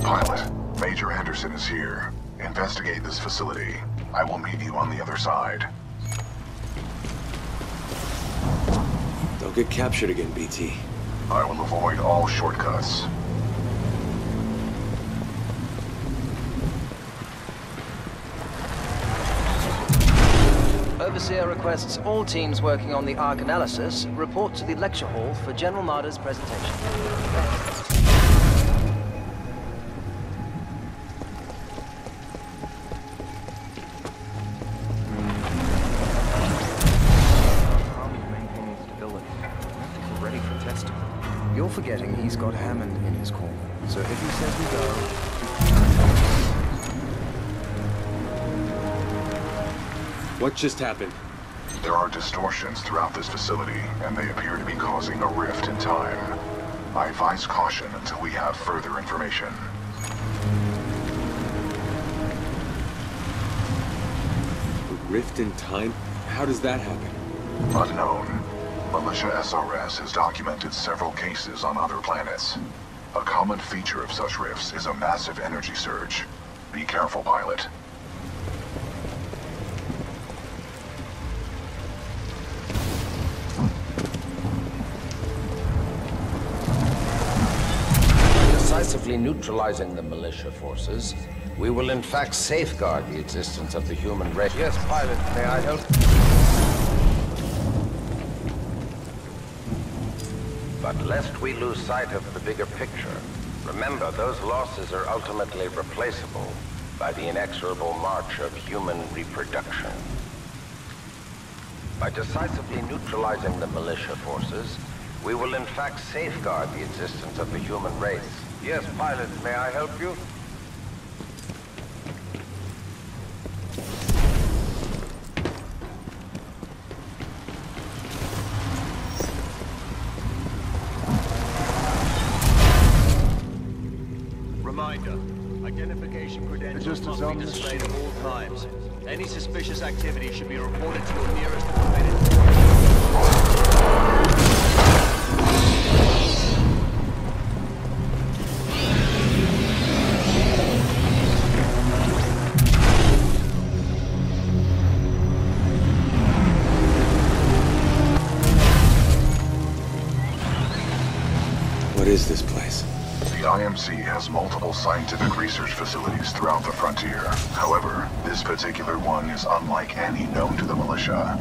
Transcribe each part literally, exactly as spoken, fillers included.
Pilot, Major Anderson is here. Investigate this facility. I will meet you on the other side. Don't get captured again, B T. I will avoid all shortcuts. Overseer requests all teams working on the Ark analysis report to the lecture hall for General Marder's presentation. Maintaining stability. We're ready for testing. You're forgetting he's got Hammond in his corner. So if he says we go... What just happened? There are distortions throughout this facility, and they appear to be causing a rift in time. I advise caution until we have further information. A rift in time? How does that happen? Unknown. Militia S R S has documented several cases on other planets. A common feature of such rifts is a massive energy surge. Be careful, pilot. Decisively neutralizing the militia forces, we will in fact safeguard the existence of the human race. Yes, pilot, may I help? But lest we lose sight of the bigger picture, remember those losses are ultimately replaceable by the inexorable march of human reproduction. By decisively neutralizing the militia forces, we will in fact safeguard the existence of the human race. Yes, pilot, may I help you? Reminder, identification credentials must be displayed at all times. Any suspicious activity should be reported to your nearest permitted. What is this place? The I M C has multiple scientific research facilities throughout the frontier. However, this particular one is unlike any known to the militia.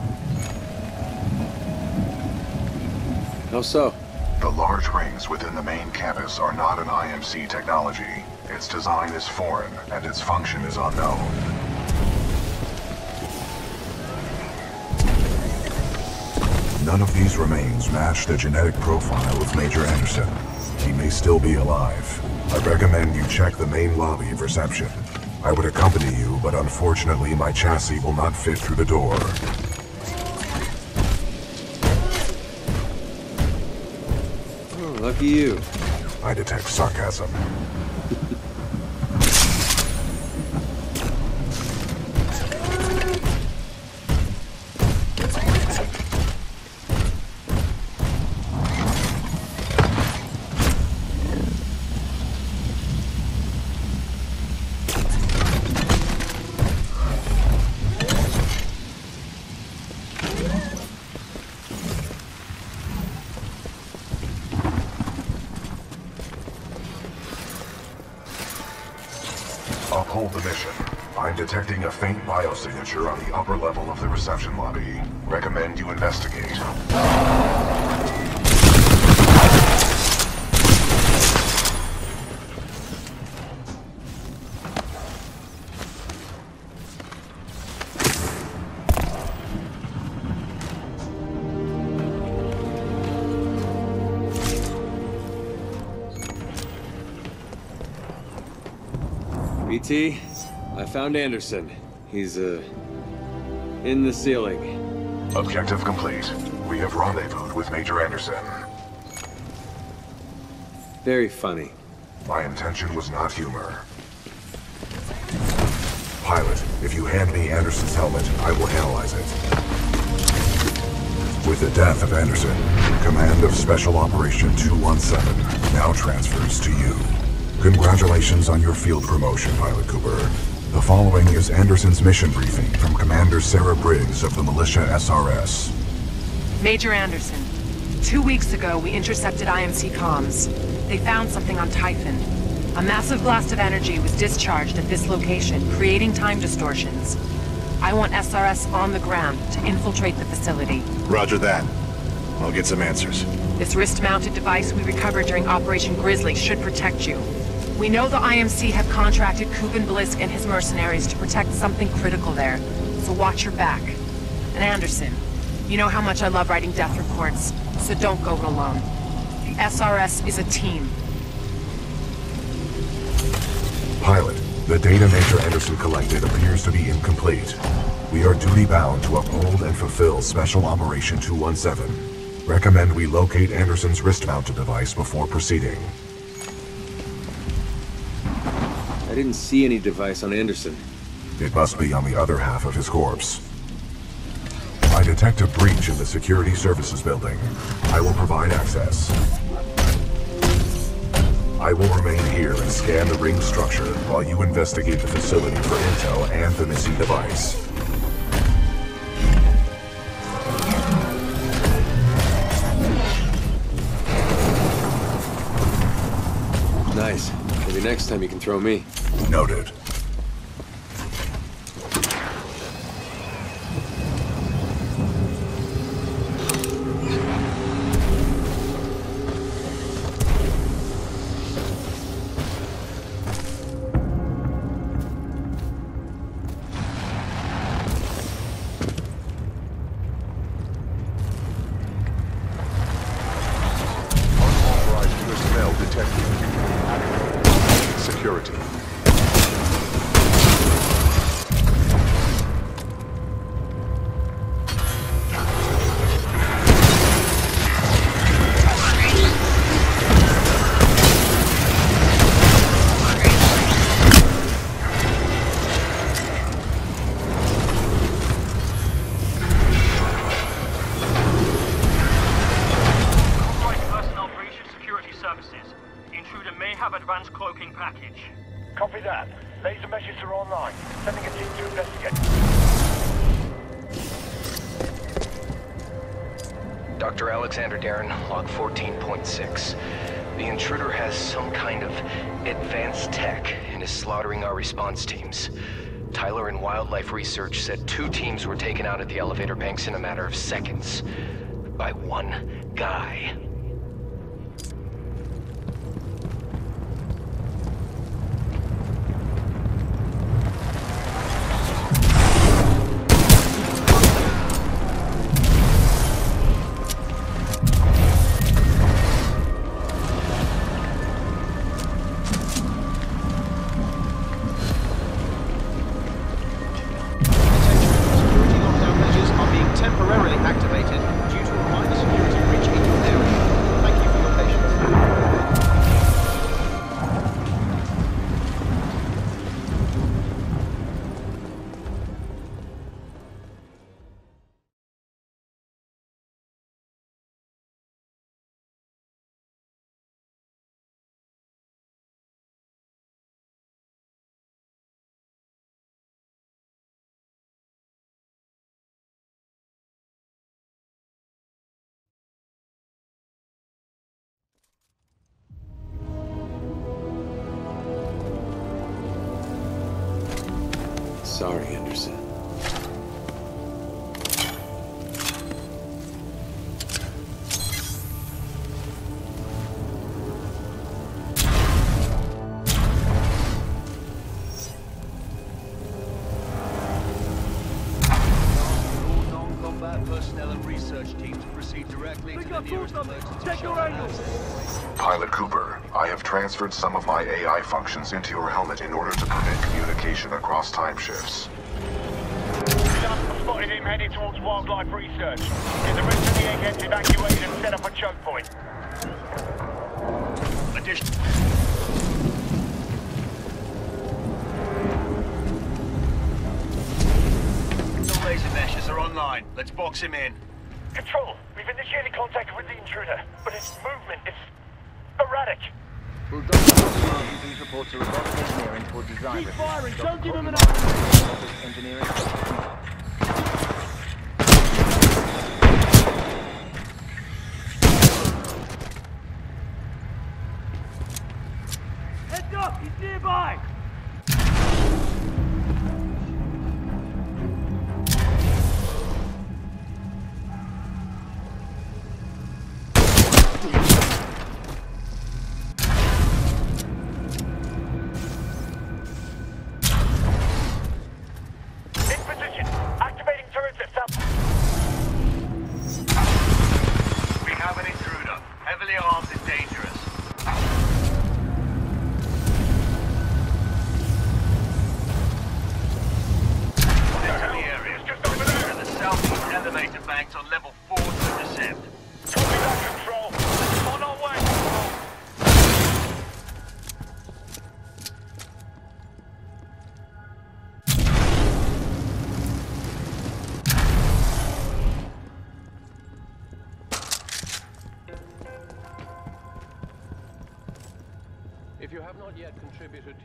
How so? The large rings within the main campus are not an I M C technology. Its design is foreign, and its function is unknown. None of these remains match the genetic profile of Major Anderson. He may still be alive. I recommend you check the main lobby of reception. I would accompany you, but unfortunately my chassis will not fit through the door. Oh, lucky you. I detect sarcasm. Uphold the mission. I'm detecting a faint biosignature on the upper level of the reception lobby. Recommend you investigate. B T, I found Anderson. He's, uh, in the ceiling. Objective complete. We have rendezvoused with Major Anderson. Very funny. My intention was not humor. Pilot, if you hand me Anderson's helmet, I will analyze it. With the death of Anderson, command of Special Operation two one seven now transfers to you. Congratulations on your field promotion, Pilot Cooper. The following is Anderson's mission briefing from Commander Sarah Briggs of the Militia S R S. Major Anderson, two weeks ago we intercepted I M C comms. They found something on Typhon. A massive blast of energy was discharged at this location, creating time distortions. I want S R S on the ground to infiltrate the facility. Roger that. I'll get some answers. This wrist-mounted device we recovered during Operation Grizzly should protect you. We know the I M C have contracted Kuben Blisk and his mercenaries to protect something critical there, so watch your back. And Anderson, you know how much I love writing death reports, so don't go it alone. The S R S is a team. Pilot, the data Major Anderson collected appears to be incomplete. We are duty-bound to uphold and fulfill Special Operation two one seven. Recommend we locate Anderson's wrist-mounted device before proceeding. I didn't see any device on Anderson. It must be on the other half of his corpse. I detect a breach in the Security Services building. I will provide access. I will remain here and scan the ring structure while you investigate the facility for intel and the missing device. Nice. Maybe next time you can throw me. Noted. Doctor Alexander Darren, log fourteen point six. The intruder has some kind of advanced tech and is slaughtering our response teams. Tyler in Wildlife Research said two teams were taken out at the elevator banks in a matter of seconds. By one guy. Sorry, Anderson. Personnel and research teams proceed directly to the nearest emergency shelter. Pilot Cooper, I have transferred some of my A I functions into your helmet in order to permit communication across time shifts. Just spotted him heading towards Wildlife Research. Get the rest of the eggheads evacuated and set up a choke point. Addition. The laser meshes are online. Let's box him in. Control, we've initiated contact with the intruder, but his movement is erratic. We'll document these reports to robotic engineering toward design. Keep firing! Don't give him an robotic engineering. Heads up! He's nearby! If you have not yet contributed...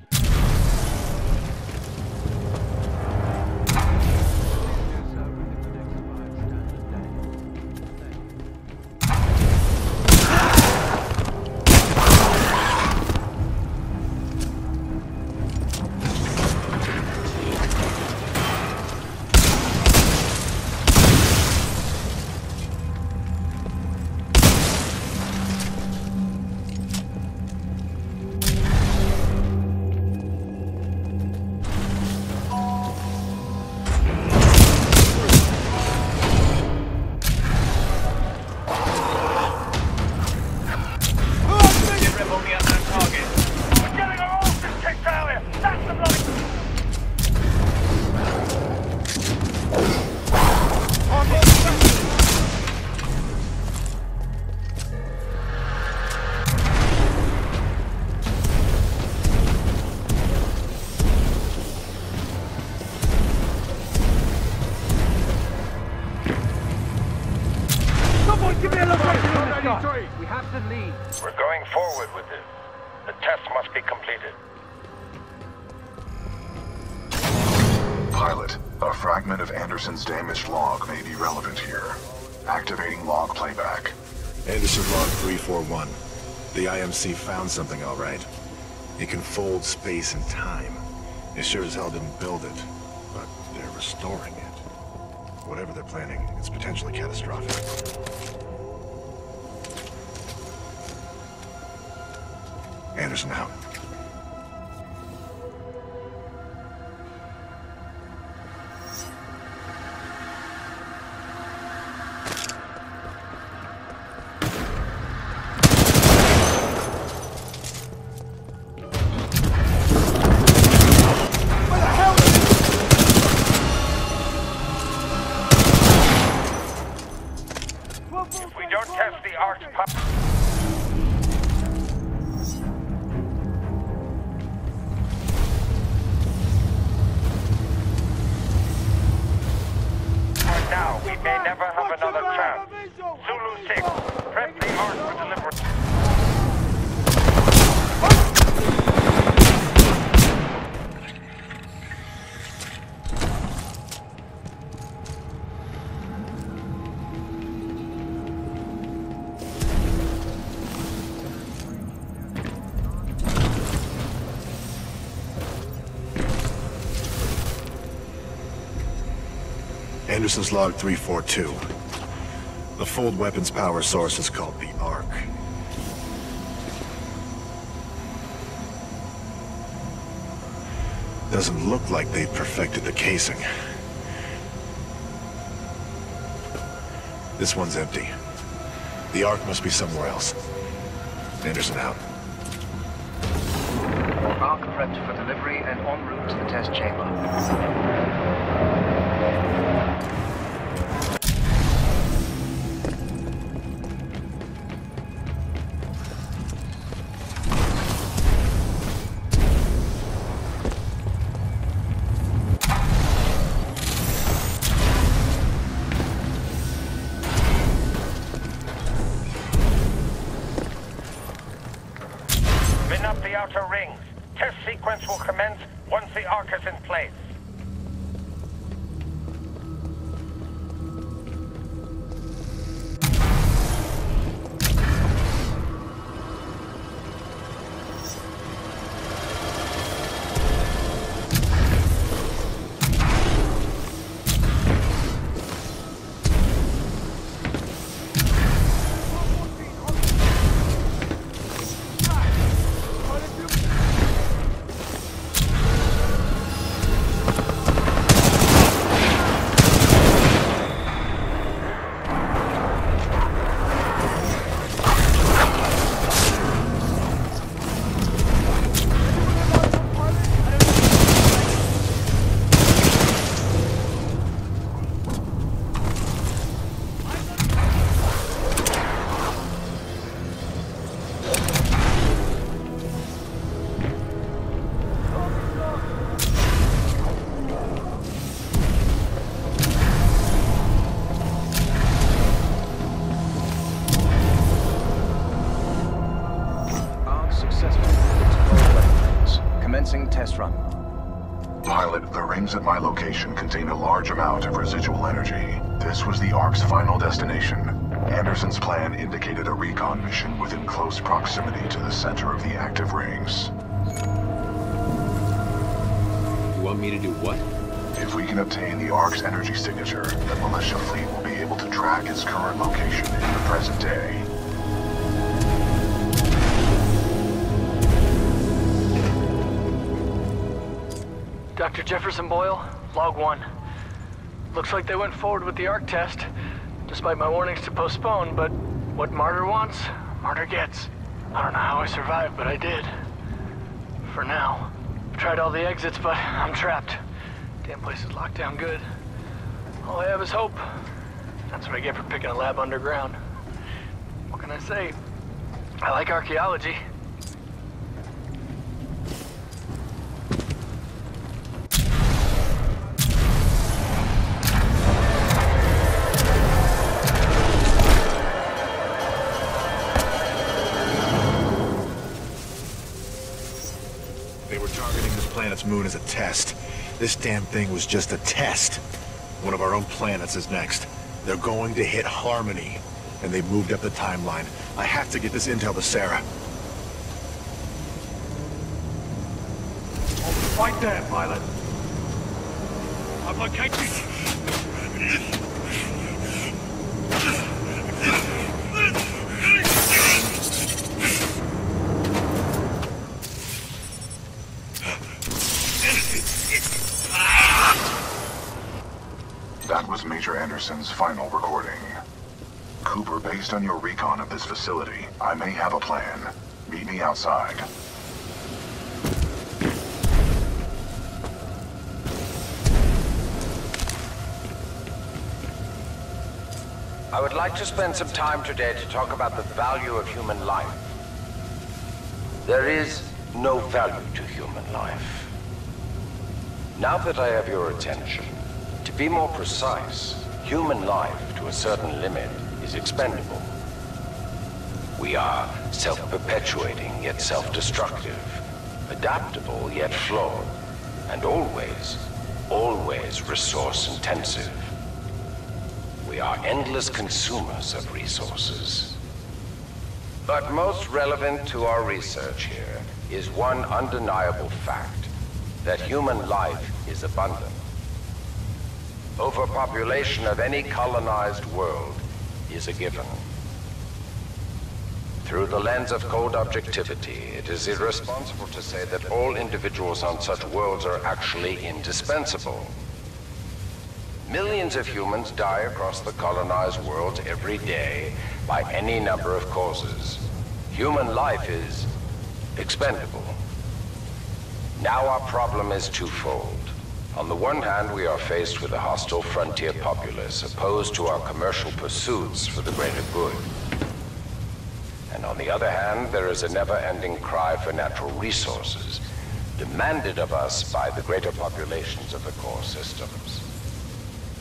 We have to lead. We're going forward with it. The test must be completed. Pilot, a fragment of Anderson's damaged log may be relevant here. Activating log playback. Anderson log three four one. The I M C found something all right. It can fold space and time. It sure as hell didn't build it, but they're restoring it. Whatever they're planning, it's potentially catastrophic. Anderson out. If we don't test the arch pump... Now, we may never have another chance. Zulu six, prep the arc for delivery. Anderson's log three four two. The fold weapons power source is called the Arc. Doesn't look like they've perfected the casing. This one's empty. The Arc must be somewhere else. Anderson out. Arc prepped for delivery and en route to the test chamber. outer rings. Test sequence will commence once the Ark is in place. Test run. Pilot, the rings at my location contain a large amount of residual energy. This was the Ark's final destination. Anderson's plan indicated a recon mission within close proximity to the center of the active rings. You want me to do what? If we can obtain the Ark's energy signature, the militia fleet will be able to track its current location in the present day. Doctor Jefferson Boyle, log one. Looks like they went forward with the Ark test, despite my warnings to postpone, but what Martyr wants, Martyr gets. I don't know how I survived, but I did. For now. I've tried all the exits, but I'm trapped. Damn place is locked down good. All I have is hope. That's what I get for picking a lab underground. What can I say? I like archaeology. Planet's moon is a test. This damn thing was just a test. One of our own planets is next. They're going to hit Harmony, and they moved up the timeline. I have to get this intel to Sarah. Right there, pilot. I'm located. That was Major Anderson's final recording. Cooper, based on your recon of this facility, I may have a plan. Meet me outside. I would like to spend some time today to talk about the value of human life. There is no value to human life. Now that I have your attention, to be more precise, human life to a certain limit is expendable. We are self-perpetuating yet self-destructive, adaptable yet flawed, and always, always resource-intensive. We are endless consumers of resources. But most relevant to our research here is one undeniable fact, that human life is abundant. Overpopulation of any colonized world is a given. Through the lens of cold objectivity, it is irresponsible to say that all individuals on such worlds are actually indispensable. Millions of humans die across the colonized worlds every day by any number of causes. Human life is expendable. Now our problem is twofold. On the one hand, we are faced with a hostile frontier populace opposed to our commercial pursuits for the greater good. And on the other hand, there is a never-ending cry for natural resources, demanded of us by the greater populations of the core systems.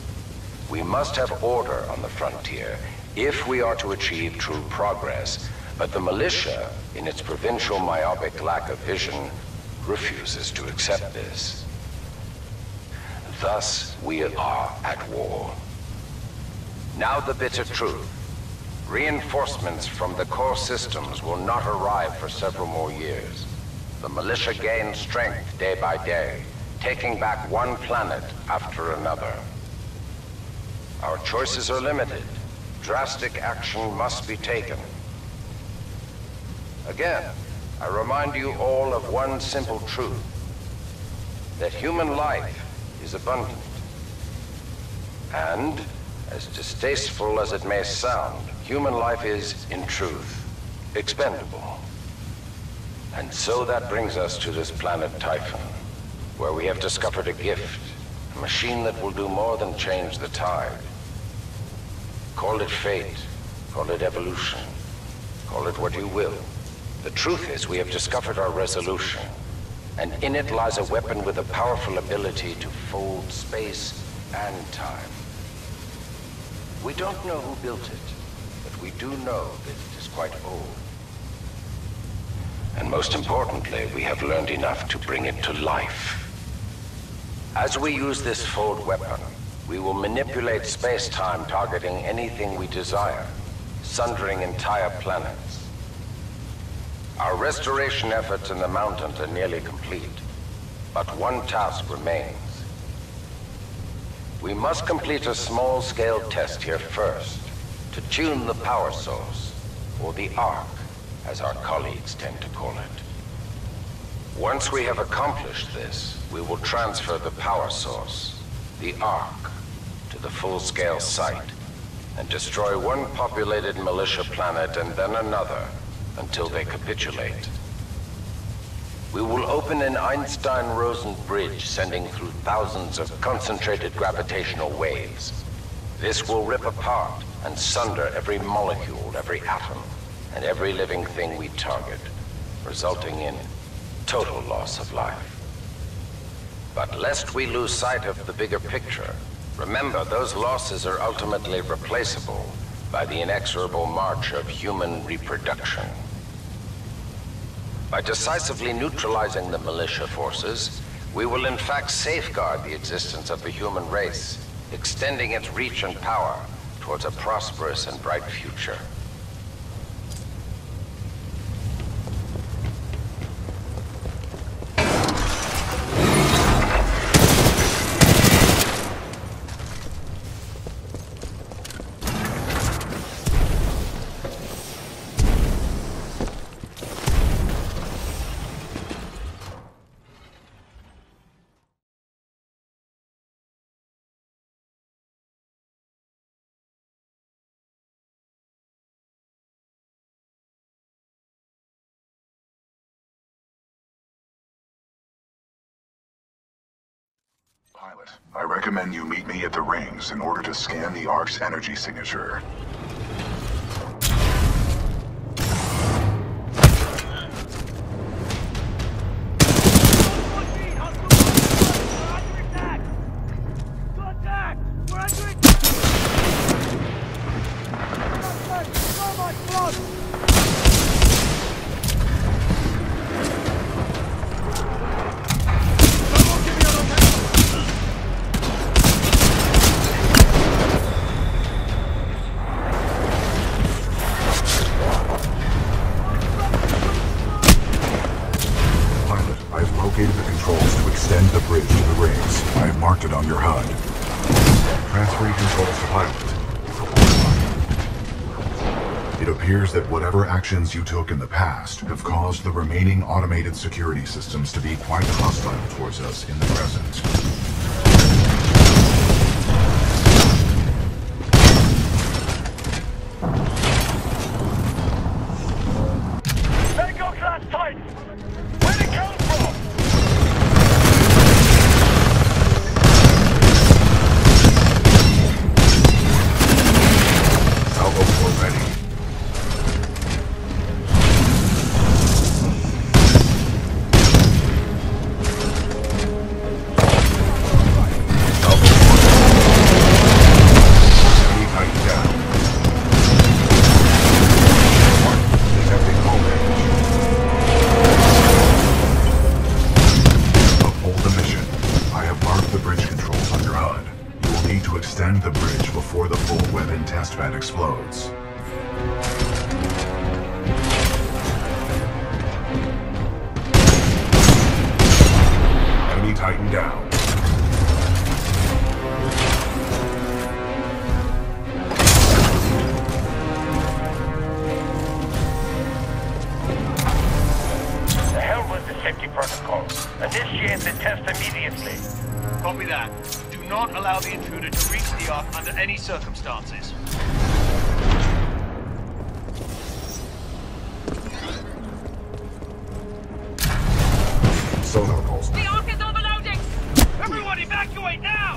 We must have order on the frontier if we are to achieve true progress, But the militia, in its provincial myopic lack of vision, refuses to accept this. Thus, we are at war. Now the bitter truth. Reinforcements from the core systems will not arrive for several more years. The militia gains strength day by day, taking back one planet after another. Our choices are limited. Drastic action must be taken. Again, I remind you all of one simple truth. That human life is abundant. And, as distasteful as it may sound, human life is, in truth, expendable. And so that brings us to this planet Typhon, where we have discovered a gift, a machine that will do more than change the tide. Call it fate, call it evolution, call it what you will. The truth is, we have discovered our resolution, and in it lies a weapon with a powerful ability to fold space and time. We don't know who built it, but we do know that it is quite old. And most importantly, we have learned enough to bring it to life. As we use this fold weapon, we will manipulate space-time targeting anything we desire, sundering entire planets. Our restoration efforts in the mountains are nearly complete, but one task remains. We must complete a small-scale test here first, to tune the power source, or the Ark, as our colleagues tend to call it. Once we have accomplished this, we will transfer the power source, the Ark, to the full-scale site, and destroy one populated militia planet and then another, until they capitulate. We will open an Einstein-Rosen bridge sending through thousands of concentrated gravitational waves. This will rip apart and sunder every molecule, every atom, and every living thing we target, resulting in total loss of life. But lest we lose sight of the bigger picture, remember those losses are ultimately replaceable by the inexorable march of human reproduction. By decisively neutralizing the militia forces, we will in fact safeguard the existence of the human race, extending its reach and power towards a prosperous and bright future. Pilot, I recommend you meet me at the rings in order to scan the Ark's energy signature. The controls to extend the bridge to the rings. I have marked it on your H U D. Transferring controls to pilot. It appears that whatever actions you took in the past have caused the remaining automated security systems to be quite hostile towards us in the present. immediately. Copy that. Do not allow the intruder to reach the Ark under any circumstances. Sonar pulse. The Ark is overloading! Everyone evacuate now!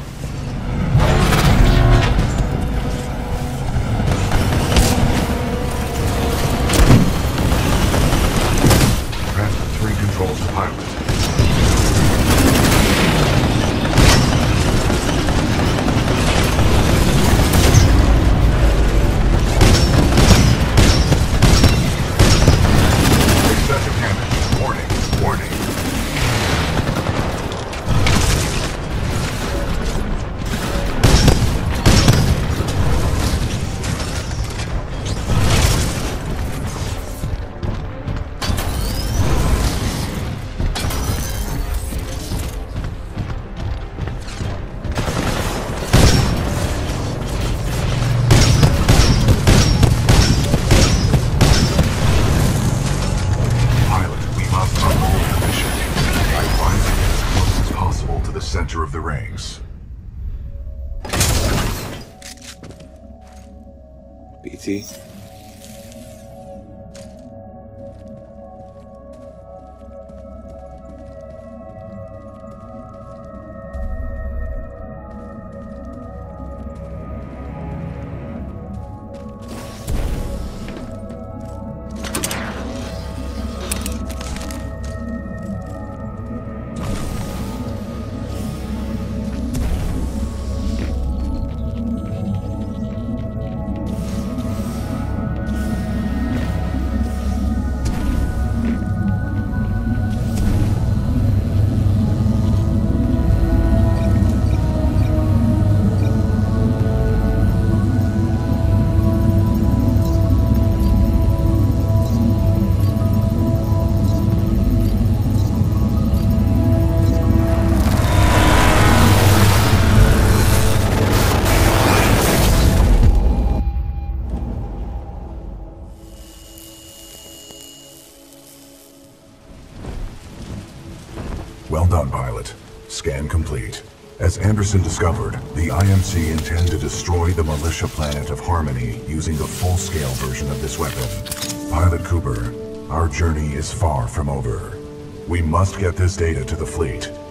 Transfer three controls to pilot. Excessive damage. Warning. Warning. Center of the rings. B T? Well done, pilot. Scan complete. As Anderson discovered, the I M C intend to destroy the militia planet of Harmony using the full-scale version of this weapon. Pilot Cooper, our journey is far from over. We must get this data to the fleet.